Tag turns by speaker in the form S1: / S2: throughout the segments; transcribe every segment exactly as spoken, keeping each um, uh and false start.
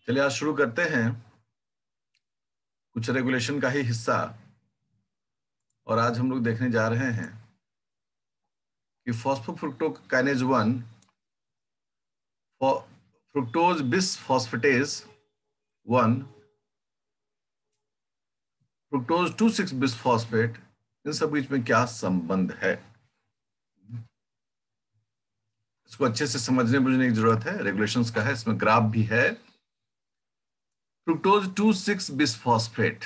S1: चलिए आज शुरू करते हैं कुछ रेगुलेशन का ही हिस्सा। और आज हम लोग देखने जा रहे हैं कि phosphofructokinase one, fructose bis phosphatase one, fructose two six bis phosphate, इन सब बीच में क्या संबंध है, इसको अच्छे से समझने बुझने की जरूरत है। रेगुलेशंस का है, इसमें ग्राफ भी है। Fructose two six bis phosphate,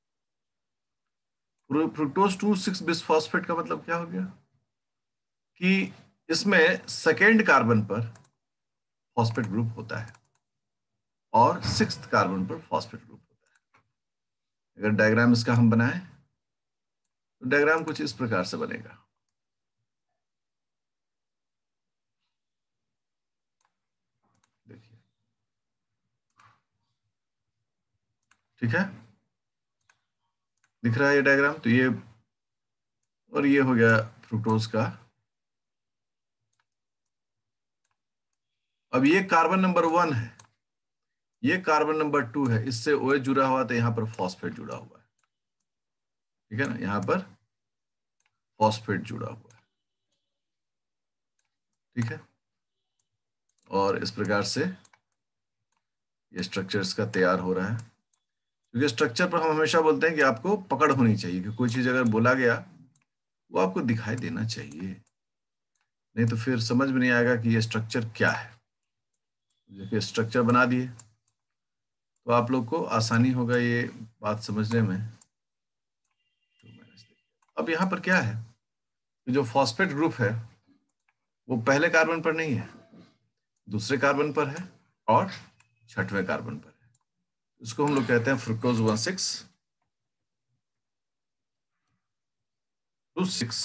S1: fructose two six bis phosphate का मतलब क्या हो गया कि इसमें सेकेंड कार्बन पर फॉस्फेट ग्रुप होता है और सिक्स्थ कार्बन पर फॉस्फेट ग्रुप होता है। अगर डायग्राम इसका हम बनाएं तो डायग्राम कुछ इस प्रकार से बनेगा। देखिए, ठीक है, दिख रहा है ये डायग्राम। तो ये और ये हो गया फ्रुक्टोज का। अब ये कार्बन नंबर वन है, ये कार्बन नंबर टू है, इससे ओ एच जुड़ा हुआ तो यहां पर फॉस्फेट जुड़ा हुआ है। ठीक है ना, यहां पर फॉस्फेट जुड़ा हुआ है। ठीक है, और इस प्रकार से ये स्ट्रक्चर इसका तैयार हो रहा है। क्योंकि स्ट्रक्चर पर हम हमेशा बोलते हैं कि आपको पकड़ होनी चाहिए कि कोई चीज अगर बोला गया वो आपको दिखाई देना चाहिए, नहीं तो फिर समझ में नहीं आएगा कि ये स्ट्रक्चर क्या है। देखिए स्ट्रक्चर बना दिए तो आप लोग को आसानी होगा ये बात समझने में। अब यहाँ पर क्या है कि जो फॉस्फेट ग्रुप है वो पहले कार्बन पर नहीं है, दूसरे कार्बन पर है और छठवें कार्बन पर है। इसको हम लोग कहते हैं fructose one six two six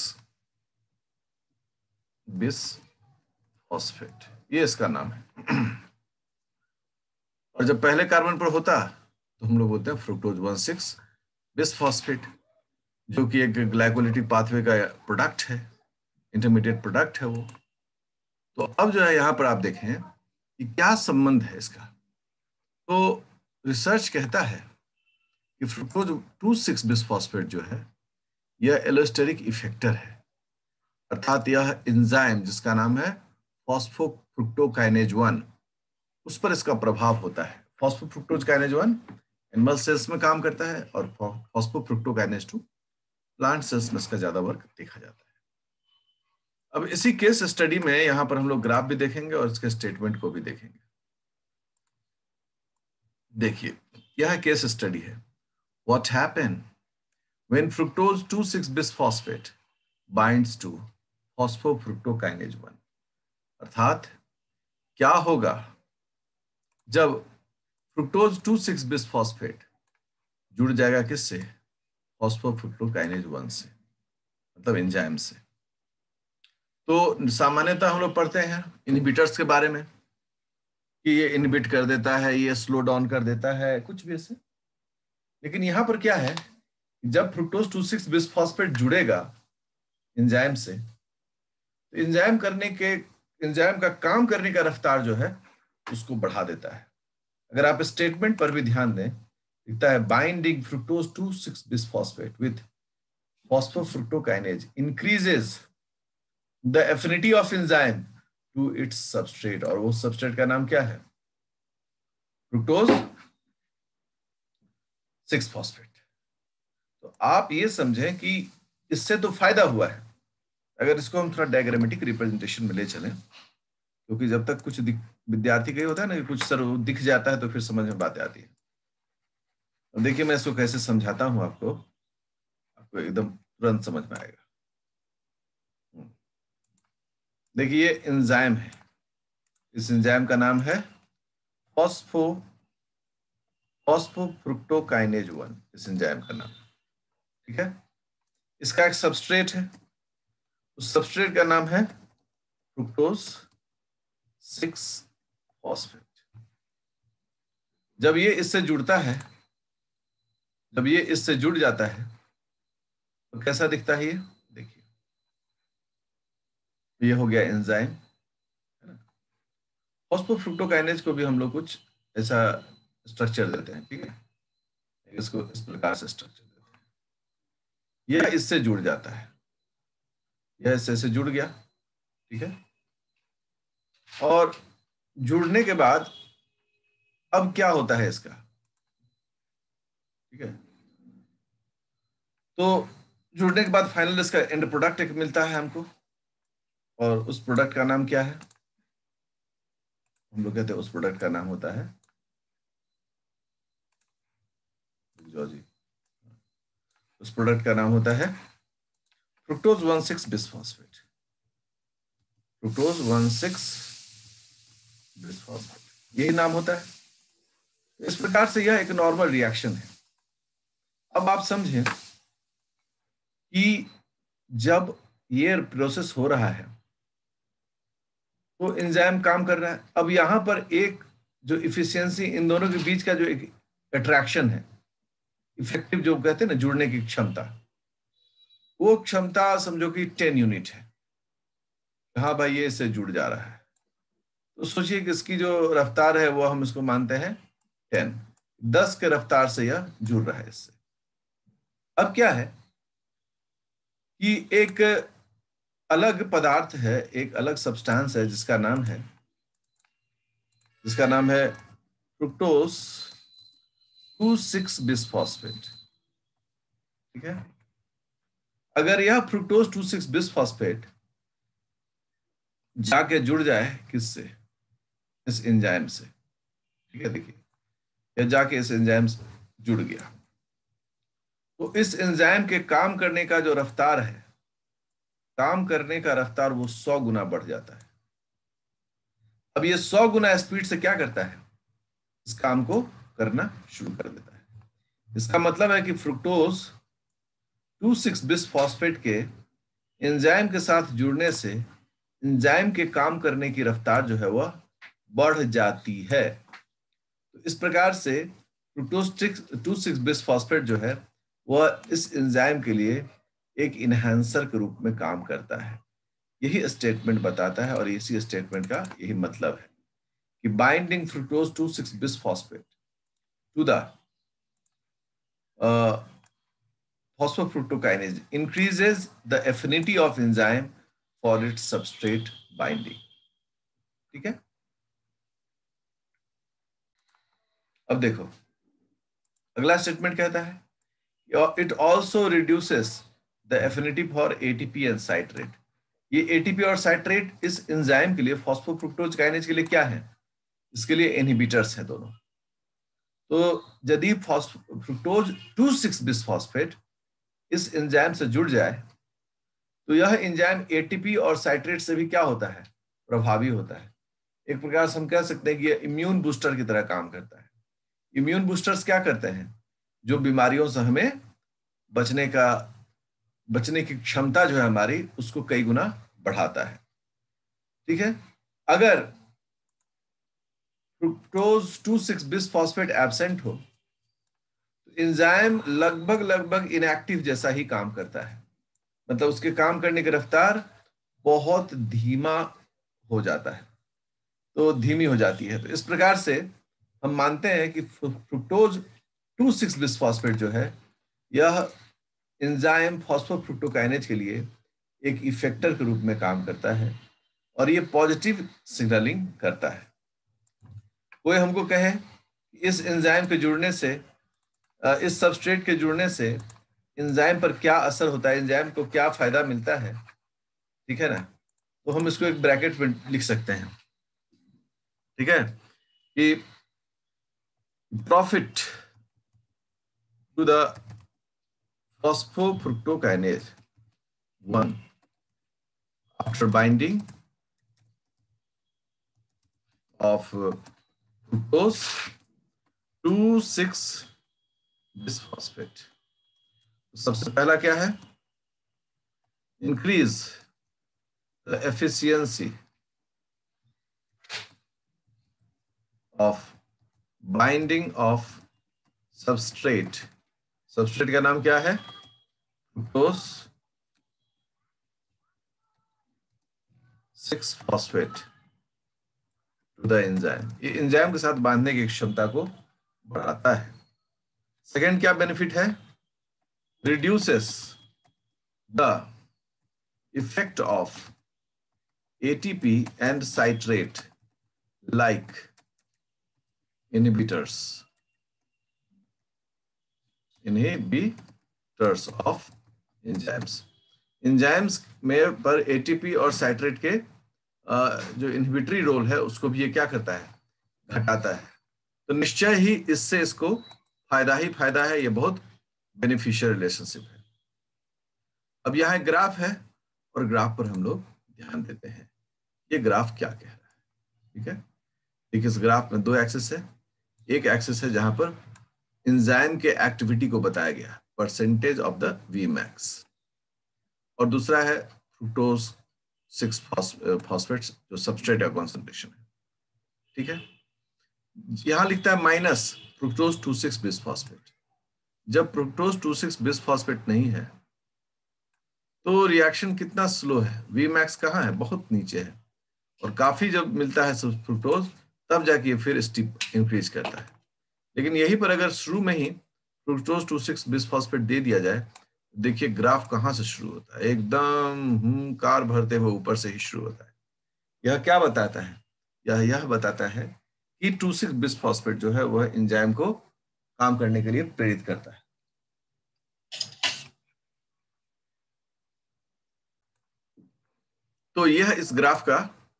S1: bis phosphate, ये इसका नाम है। और जब पहले कार्बन पर होता तो हम लोग बोलते हैं fructose one six bis phosphate, जो कि एक ग्लाइकोलिटिक पाथवे का प्रोडक्ट है, इंटरमीडिएट प्रोडक्ट है वो। तो अब जो है यहाँ पर आप देखें कि क्या संबंध है इसका। तो रिसर्च कहता है कि फ्रुक्टोज टू सिक्स बिसफॉस्फेट जो है यह एलोस्टेरिक इफेक्टर है, अर्थात यह एंजाइम जिसका नाम है फॉस्फोफ्रुक्टोकाइनेज वन, उस पर इसका प्रभाव होता है। फॉस्फोफ्रुक्टोकाइनेज वन एनिमल सेल्स में काम करता है और फॉस्फोफ्रुक्टोकाइनेज टू प्लांट सेल्स में इसका ज्यादा वर्क देखा जाता है। अब इसी केस स्टडी में यहां पर हम लोग ग्राफ भी देखेंगे और इसके स्टेटमेंट को भी देखेंगे। देखिए यह केस स्टडी है। What happen when fructose two six bisphosphate binds to phosphofructokinase one, अर्थात क्या होगा जब फ्रुक्टोज टू सिक्स बिसफॉस्फेट जुड़ जाएगा किससे, फॉस्फोफ्रुक्टोकाइनेज वन से, मतलब एंजाइम से। तो सामान्यतः हम लोग पढ़ते हैं इनहिबिटर्स के बारे में कि ये इनहिबिट कर देता है, ये स्लो डाउन कर देता है, कुछ भी ऐसे। लेकिन यहां पर क्या है, जब फ्रुक्टोज टू सिक्स बिसफॉस्फेट जुड़ेगा एंजाइम से तो एंजाइम करने के एंजाइम का काम करने का रफ्तार जो है उसको बढ़ा देता है। अगर आप स्टेटमेंट पर भी ध्यान दें, लिखता है binding fructose two six bisphosphate with phosphofructokinase increases the affinity of enzyme to its substrate, और वो सबस्ट्रेट का नाम क्या है, फ्रुक्टोज सिक्स फॉस्फेट। तो आप ये समझें कि इससे तो फायदा हुआ है। अगर इसको हम थोड़ा डायग्रामेटिक रिप्रेजेंटेशन में ले चलें, क्योंकि जब तक कुछ विद्यार्थी का ही होता है ना कि कुछ सर दिख जाता है तो फिर समझ में बातें आती है। तो देखिए मैं इसको कैसे समझाता हूं आपको, आपको एकदम तुरंत समझ में आएगा। देखिए ये एंजाइम है, इस एंजाइम का नाम है फॉस्फो फॉस्फोफ्रुक्टोकाइनेज वन, इस एंजाइम का नाम। ठीक है, इसका एक सबस्ट्रेट है, उस सबस्ट्रेट का नाम है फ्रुक्टोज सिक्स फॉस्फेट। जब ये इससे जुड़ता है, जब ये इससे जुड़ जाता है तो कैसा दिखता है ये, देखिए ये हो गया एंजाइम। फॉस्फोफ्रुक्टोकाइनेज को भी हम लोग कुछ ऐसा स्ट्रक्चर देते हैं, ठीक है, इसको इस प्रकार से स्ट्रक्चर देते हैं। यह इससे जुड़ जाता है, यह इससे से जुड़ गया, ठीक है। और जुड़ने के बाद अब क्या होता है इसका, ठीक है। तो जुड़ने के बाद फाइनल इसका एंड प्रोडक्ट एक मिलता है हमको, और उस प्रोडक्ट का नाम क्या है, हम लोग कहते हैं उस प्रोडक्ट का नाम होता है जो जी उस प्रोडक्ट का नाम होता है fructose one six bisphosphate, fructose one six bisphosphate, यही नाम होता है। इस प्रकार से यह एक नॉर्मल रिएक्शन है। अब आप समझें कि जब ये प्रोसेस हो रहा है तो एंजाइम काम कर रहा है। अब यहां पर एक जो इफिशियंसी इन दोनों के बीच का जो एक अट्रैक्शन है, इफेक्टिव जो कहते हैं ना जुड़ने की क्षमता, वो क्षमता समझो कि टेन यूनिट है। हाँ भाई ये इससे जुड़ जा रहा है, तो सोचिए कि इसकी जो रफ्तार है वो हम इसको मानते हैं टेन, दस के रफ्तार से यह जुड़ रहा है इससे। अब क्या है कि एक अलग पदार्थ है, एक अलग सब्सटेंस है जिसका नाम है जिसका नाम है फ्रुक्टोज टू सिक्स बिसफॉस्फेट, ठीक है। अगर यह फ्रुक्टोज टू सिक्स बिसफॉस्फेट जाके जुड़ जाए किससे, इस एंजाइम से, ठीक है, देखिए यह जाके इस एंजाइम से जुड़ गया, तो इस एंजाइम के काम करने का जो रफ्तार है, काम करने का रफ्तार वो सौ गुना बढ़ जाता है। अब ये सौ गुना स्पीड से क्या करता है, इस काम को करना शुरू कर देता है। इसका मतलब है कि फ्रुक्टोज टू सिक्स बिसफॉस्फेट के एंजाइम के साथ जुड़ने से एंजाइम के काम करने की रफ्तार जो है वह बढ़ जाती है। तो इस प्रकार से फ्रुक्टोज टू सिक्स बिसफॉस्फेट जो है वह इस एंजाइम के लिए एक इनहेंसर के रूप में काम करता है। यही स्टेटमेंट बताता है और इसी स्टेटमेंट का यही मतलब है कि binding fructose two six bisphosphate to the phosphofructokinase increases the affinity of enzyme for its substrate binding, ठीक है। अब देखो अगला स्टेटमेंट कहता है it also reduces the affinity for ATP and citrate. ये एटीपी और साइट्रेट इस एंजाइम के लिए, फॉस्फोफ्रुक्टोज काइनेज के लिए क्या है, इसके लिए इनहिबिटर्स हैं दोनों। तो यदि फ्रुक्टोज टू सिक्स बिसफॉस्फेट इस एंजाइम से जुड़ जाए तो यह एंजाइम एटीपी और साइट्रेट से भी क्या होता है, प्रभावी होता है। एक प्रकार से हम कह सकते हैं कि यह इम्यून बूस्टर की तरह काम करता है। इम्यून बूस्टर्स क्या करते हैं, जो बीमारियों से हमें बचने का बचने की क्षमता जो है हमारी, उसको कई गुना बढ़ाता है, ठीक है। अगर fructose two six bisphosphate absent हो तो एंजाइम लगभग लगभग इनएक्टिव जैसा ही काम करता है, मतलब उसके काम करने की रफ्तार बहुत धीमा हो जाता है, तो धीमी हो जाती है। तो इस प्रकार से हम मानते हैं कि फ्रुक्टोज टू सिक्स बिसफॉस्फेट जो है यह एंजाइम फॉस्फोफ्रुक्टोकाइनेज के लिए एक इफेक्टर के रूप में काम करता है और ये पॉजिटिव सिग्नलिंग करता है। कोई हमको कहे इस एंजाइम के जुड़ने से, इस सबस्ट्रेट के जुड़ने से एंजाइम पर क्या असर होता है, एंजाइम को क्या फायदा मिलता है, ठीक है ना, तो हम इसको एक ब्रैकेट में लिख सकते हैं, ठीक है, कि profit to the phosphofructokinase one after binding of fructose two six bisphosphate. सबसे पहला क्या है, increase the efficiency of binding of substrate. Substrate का नाम क्या है, fructose six phosphate to the enzyme. ये एंजाइम के साथ बांधने की क्षमता को बढ़ाता है। सेकेंड क्या बेनिफिट है? Reduces the effect of ATP and citrate like inhibitors inhibitors of enzymes. Enzymes में पर एटीपी और साइट्रेट के जो इनहिबिटरी रोल है उसको भी ये क्या करता है? घटाता है। तो निश्चय ही इससे इसको फायदा ही फायदा है। ये बहुत बेनिफिशियल रिलेशनशिप है। अब यहाँ एक ग्राफ है और ग्राफ पर हम लोग ध्यान देते हैं। ये ग्राफ क्या कह रहा है? ठीक है, देखिए इस ग्राफ में दो एक्सिस है। एक एक्सिस है जहां पर एंजाइम के एक्टिविटी को बताया गया, percentage of the V max, और दूसरा है फ्रुक्टोज सिक्स फॉस्फेट्स जो सबस्ट्रेट का कॉन्सेंट्रेशन है। ठीक है, यहां लिखता है minus fructose two six bisphosphate. जब फ्रुक्टोज टू सिक्स बिसफॉस्फेट नहीं है तो रिएक्शन कितना स्लो है, वी मैक्स कहाँ है? बहुत नीचे है। और काफी जब मिलता है फ्रुक्टोज तब जाके फिर स्टीप इंक्रीज करता है। लेकिन यहीं पर अगर शुरू में ही फ्रुक्टोज टू सिक्स बिसफॉस्फेट दे दिया जाए, देखिए ग्राफ कहाँ से शुरू होता है? एकदम हम्म कार भरते हुए ऊपर से ही शुरू होता है। यह क्या बताता है? यह यह बताता है कि टू सिक्स बिसफॉस्फेट जो है वह एंजाइम को काम करने के लिए प्रेरित करता है। तो यह इस ग्राफ का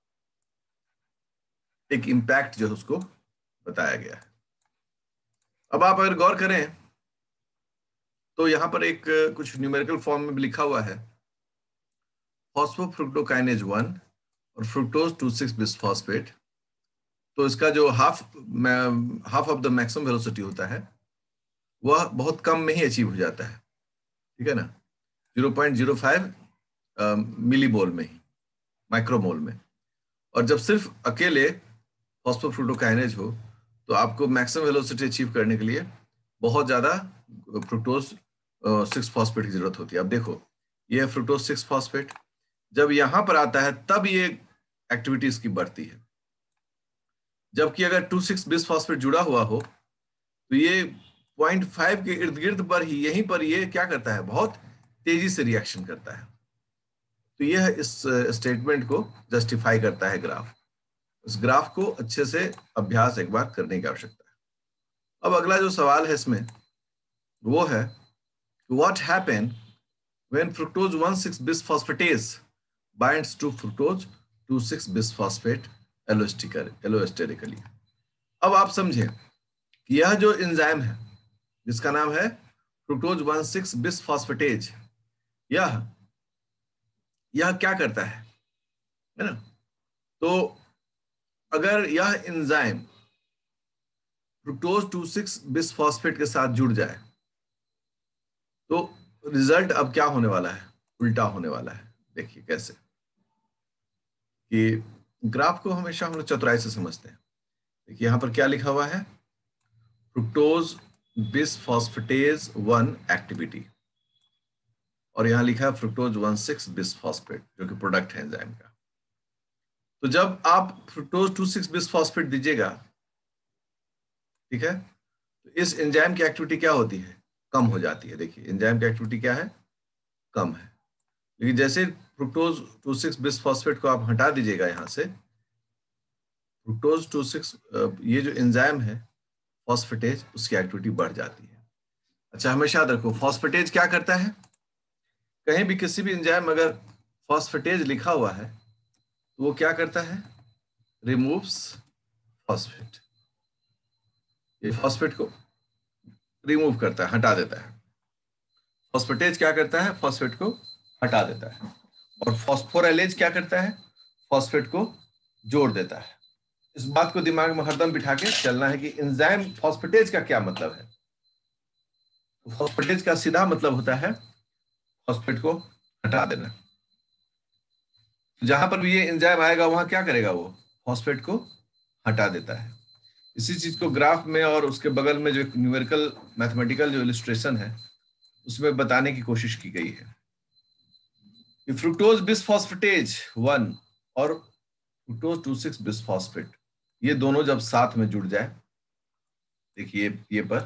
S1: एक इंपैक्ट जो है उसको बताया गया है। अब आप अगर गौर करें तो यहां पर एक कुछ न्यूमेरिकल फॉर्म में भी लिखा हुआ है, फॉस्फोफ्रुक्टोकाइनेज वन और फ्रुक्टोज टू सिक्स बिसफॉस्फेट। तो इसका जो half half of the maximum velocity होता है वह बहुत कम में ही अचीव हो जाता है। ठीक है ना, zero point zero five millimole में ही, माइक्रोमोल में। और जब सिर्फ अकेले फॉस्फोफ्रुक्टोकाइनेज हो तो आपको मैक्सिमम वेलोसिटी अचीव करने के लिए बहुत ज्यादा फ्रुक्टोज सिक्स फॉस्फेट की जरूरत होती है। अब देखो ये है फ्रुक्टोज सिक्स फॉस्फेट, जब यहां पर आता है तब ये एक्टिविटी इसकी बढ़ती है। जबकि अगर टू सिक्स बिसफॉस्फेट जुड़ा हुआ हो तो ये पॉइंट फाइव के इर्द गिर्द पर ही, यहीं पर ये क्या करता है? बहुत तेजी से रिएक्शन करता है। तो यह इस स्टेटमेंट को जस्टिफाई करता है ग्राफ। इस ग्राफ को अच्छे से अभ्यास एक बार करने की आवश्यकता है। अब अगला जो सवाल है इसमें वो है, what happen when fructose one six bisphosphatase binds to fructose two six bisphosphate allosterically. अब आप समझें कि यह जो एंजाइम है जिसका नाम है फ्रुक्टोज वन सिक्स बिसफॉस्फेटेज, यह यह क्या करता है, है ना? तो अगर यह enzyme fructose two six bisphosphate के साथ जुड़ जाए तो रिजल्ट अब क्या होने वाला है? उल्टा होने वाला है। देखिए कैसे, कि ग्राफ को हमेशा हम लोग चतुराई से समझते हैं। देखिए यहां पर क्या लिखा हुआ है, फ्रुक्टोज बिसफॉस्फेटेज वन एक्टिविटी, और यहां लिखा है फ्रुक्टोज वन सिक्स बिसफॉस्फेट जो कि प्रोडक्ट है एंजाइम का। तो जब आप फ्रुक्टोज टू सिक्स बिसफॉस्फेट दीजिएगा, ठीक है, तो इस एंजाइम की एक्टिविटी क्या होती है? कम हो जाती है। देखिए एंजाइम की एक्टिविटी क्या है? कम है। लेकिन जैसे फ्रुक्टोज टू सिक्स बिसफॉस्फेट को आप हटा दीजिएगा यहां से, फ्रुक्टोज टू सिक्स ये जो एंजाइम है फॉस्फेटेज, उसकी एक्टिविटी बढ़ जाती है। अच्छा हमेशा याद रखो, फॉस्फेटेज क्या करता है? कहीं भी किसी भी एंजाइम अगर फॉस्फेटेज लिखा हुआ है तो वो क्या करता है? Removes phosphate. ये फॉस्फेट को रिमूव करता है, हटा देता है। फॉस्फेटेज क्या करता है? फॉस्फेट को हटा देता है। और फॉस्फोराइलेज क्या करता है? फॉस्फेट को जोड़ देता है। इस बात को दिमाग में हरदम बिठा के चलना है कि एंजाइम फॉस्फेटेज का क्या मतलब है। फॉस्फेटेज का सीधा मतलब होता है फॉस्फेट को हटा देना। जहां पर भी ये एंजाइम आएगा वहां क्या करेगा? वो फॉस्फेट को हटा देता है। इसी चीज को ग्राफ में और उसके बगल में जो न्यूमेरिकल मैथमेटिकल जो इलस्ट्रेशन है उसमें बताने की कोशिश की गई है कि फ्रुक्टोज बिसफॉस्फेटेज वन और फ्रुक्टोज टू सिक्स बिसफॉस्फेट, ये दोनों जब साथ में जुड़ जाए देखिए ये पर,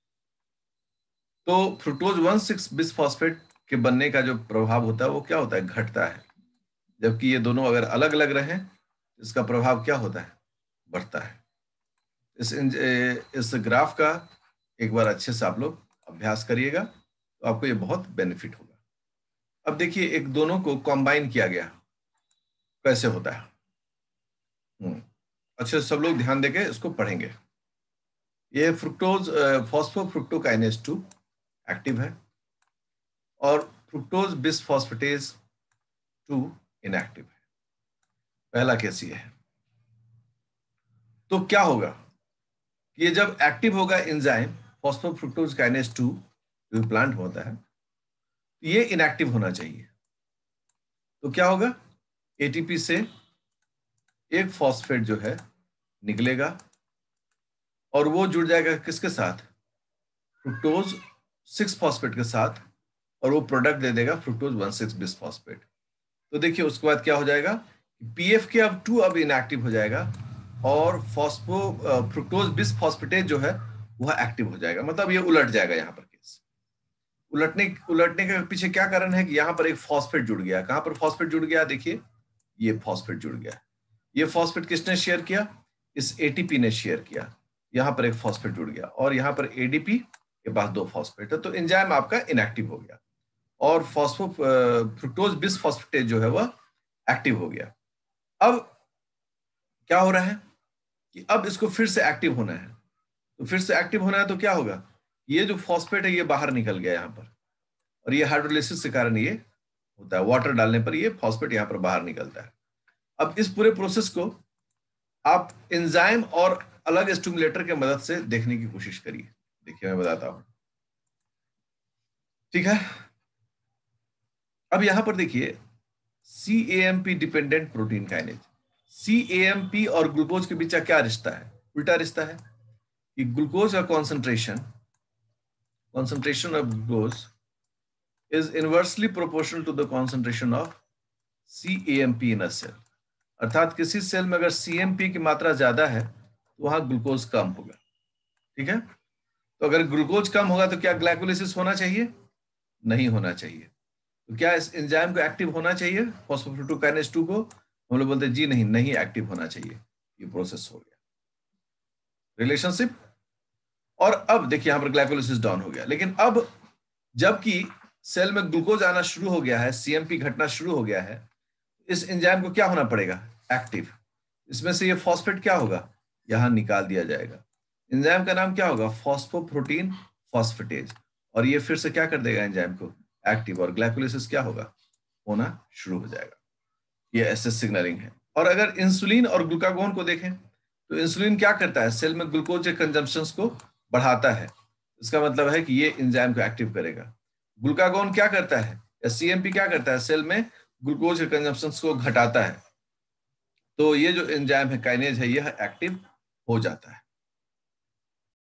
S1: तो फ्रुक्टोज वन सिक्स बिसफॉस्फेट के बनने का जो प्रभाव होता है वो क्या होता है, घटता है। जबकि ये दोनों अगर अलग अलग रहें, इसका प्रभाव क्या होता है, बढ़ता है। इस इस ग्राफ का एक बार अच्छे से आप लोग अभ्यास करिएगा तो आपको ये बहुत बेनिफिट होगा। अब देखिए एक दोनों को कंबाइन किया गया, कैसे होता है। हम्म अच्छे से सब लोग ध्यान देके इसको पढ़ेंगे। ये फ्रुक्टोज फॉस्फोफ्रुक्टोकाइनेज टू एक्टिव है और फ्रुक्टोज बिसफॉस्फेटेज टू इनएक्टिव है। पहला केस ये है। तो क्या होगा कि ये जब एक्टिव होगा एंजाइम फॉस्फोफ्रुक्टोज काइनेज टू जो प्लांट होता है, ये इनएक्टिव होना चाहिए। तो क्या होगा, एटीपी से एक फॉस्फेट जो है निकलेगा और वो जुड़ जाएगा किसके साथ, फ्रुक्टोज सिक्स फॉस्फेट के साथ, और वो प्रोडक्ट दे देगा फ्रुक्टोज वन सिक्स बिसफॉस्फेट। तो देखिए उसके बाद क्या हो जाएगा, पीएफ के अब टू अब इनएक्टिव हो जाएगा और फॉस्फो फ्रुक्टोज बिसफॉस्फेटेज जो है वह एक्टिव हो जाएगा। मतलब ये उलट जाएगा। यहाँ पर केस उलटने उलटने के पीछे क्या कारण है कि यहाँ पर एक फॉस्फेट जुड़ गया। कहां पर फॉस्फेट जुड़ गया, देखिए ये फॉस्फेट जुड़ गया। ये फॉस्फेट किसने शेयर किया, इस एटीपी ने शेयर किया। यहाँ पर एक फॉस्फेट जुड़ गया और यहाँ पर एडीपी के पास दो फॉस्फेट है, तो एंजाइम आपका इनएक्टिव हो गया और फॉस्फो फ्रुक्टोज बिसफॉस्फेटेज जो है वह एक्टिव हो गया। अब क्या हो रहा है कि अब इसको फिर से एक्टिव होना है। तो फिर से एक्टिव होना है तो क्या होगा, ये जो फॉस्फेट है ये बाहर निकल गया यहाँ पर, और ये हाइड्रोलिसिस के कारण ये होता है। वाटर डालने पर ये फॉस्फेट यहाँ पर बाहर निकलता है। अब इस पूरे प्रोसेस को आप एंजाइम और अलग स्टिमुलेटर के मदद से देखने की कोशिश करिए। देखिए मैं बताता हूं, ठीक है। अब यहां पर देखिए C A M P dependent protein kinase. C A M P और ग्लूकोज के बीच का क्या रिश्ता है, उल्टा रिश्ता है कि ग्लूकोज का concentration concentration of glucose is inversely proportional to the concentration of C A M P in a cell. अर्थात किसी सेल में अगर सी एम पी की मात्रा ज्यादा है तो वहां ग्लूकोज कम होगा, ठीक है। तो अगर ग्लूकोज कम होगा तो क्या ग्लाइकोलिसिस होना चाहिए, नहीं होना चाहिए। तो क्या इस एंजाइम को एक्टिव होना चाहिए, फॉस्फोफ्रुक्टोकाइनेज टू को, हम लोग बोलते हैं जी नहीं, नहीं एक्टिव होना चाहिए। ये प्रोसेस हो गया रिलेशनशिप। और अब देखिए यहां पर ग्लाइकोलिसिस डाउन हो गया, लेकिन अब जबकि सेल में ग्लूकोज आना शुरू हो गया है, सीएमपी घटना शुरू हो गया है, इस एंजाइम को क्या होना पड़ेगा, एक्टिव। इसमें से ये फॉस्फेट क्या होगा, यहां निकाल दिया जाएगा। एंजाइम का नाम क्या होगा, फॉस्फोप्रोटीन फॉस्फेटेज, और ये फिर से क्या कर देगा एंजाइम को, एक्टिव, और ग्लाइकोलिसिस क्या होगा, होना शुरू हो जाएगा। ये एसएस सिग्नलिंग है। और अगर इंसुलिन और ग्लूकागोन को देखें तो इंसुलिन क्या करता है, सेल में ग्लूकोज के कंजम्पशन को बढ़ाता है। इसका मतलब है कि ये एंजाइम को एक्टिव करेगा। ग्लूकागोन क्या करता है, या सीएमपी क्या करता है, सेल में ग्लूकोज के कंजम्पशन को घटाता है। तो ये जो एंजाइम है काइनेज है, यह एक्टिव हो जाता है।